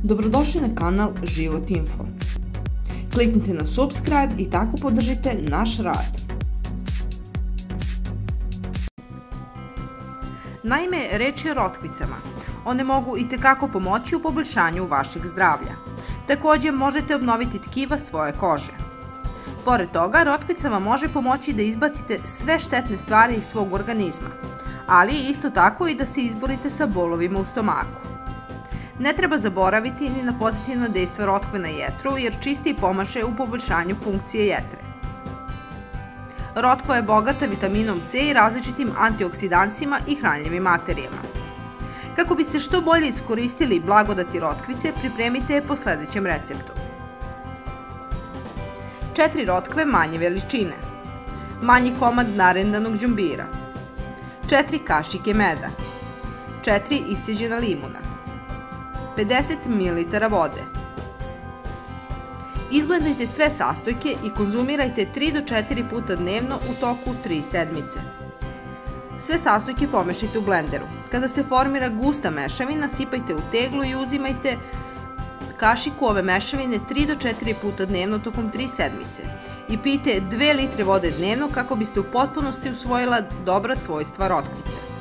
Dobrodošli na kanal Život Info. Kliknite na subscribe i tako podržite naš rad. Naime, reč je o rotkvicama. One mogu itekako pomoći u poboljšanju vašeg zdravlja. Također možete obnoviti tkiva svoje kože. Pored toga, rotkvicama može pomoći da izbacite sve štetne stvari iz svog organizma, ali isto tako i da se izborite sa bolovima u stomaku. Ne treba zaboraviti ni na pozitivno dejstvo rotkve na jetru, jer čisti i pomaže u poboljšanju funkcije jetre. Rotkva je bogata vitaminom C i različitim antioksidansima i hranljivim materijama. Kako biste što bolje iskoristili blagodati rotkvice, pripremite je po sledećem receptu. 4 rotkve manje veličine, manji komad narendanog đumbira, 4 kašike meda, 4 isceđena limuna, 50 ml vode. Izblendajte sve sastojke i konzumirajte 3 do 4 puta dnevno u toku 3 sedmice. Sve sastojke pomešajte u blenderu. Kada se formira gusta mešavina, sipajte u teglu i uzimajte kašiku ove mešavine 3 do 4 puta dnevno tokom 3 sedmice i pijte 2 litre vode dnevno kako biste u potpunosti usvojila dobra svojstva rotkvice.